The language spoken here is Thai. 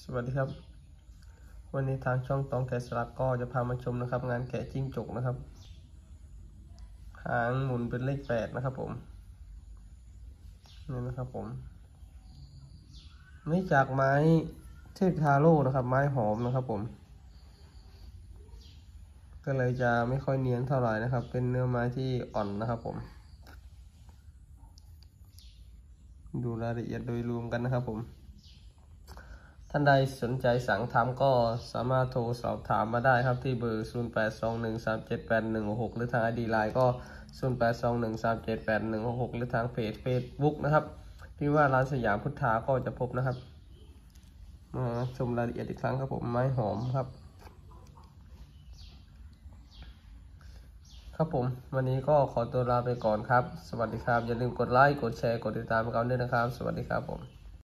สวัสดีครับวันนี้ทางช่องตองแกะสลักก็จะพามาชมนะครับงานแกะจิ้งจกนะครับหางหมุนเป็นเลข8นะครับผมนี่นะครับผมนี่จากไม้เทพทาโร่นะครับไม้หอมนะครับผมก็เลยจะไม่ค่อยเนียนเท่าไหร่นะครับเป็นเนื้อไม้ที่อ่อนนะครับผมดูรายละเอียดโดยรวมกันนะครับผมท่านใดสนใจสั่งทำก็สามารถโทรสอบถามมาได้ครับที่เบอร์ 0821378166 หรือทาง ID Line ก็ 0821378166 หรือทางเพจ Facebook นะครับพี่ว่าร้านสยามพุทธาก็จะพบนะครับมาชมรายละเอียดอีกครั้งครับผมไม้หอมครับครับผมวันนี้ก็ขอตัวลาไปก่อนครับสวัสดีครับอย่าลืมกดไลค์กดแชร์กดติดตามกันด้วยนะครับสวัสดีครับผม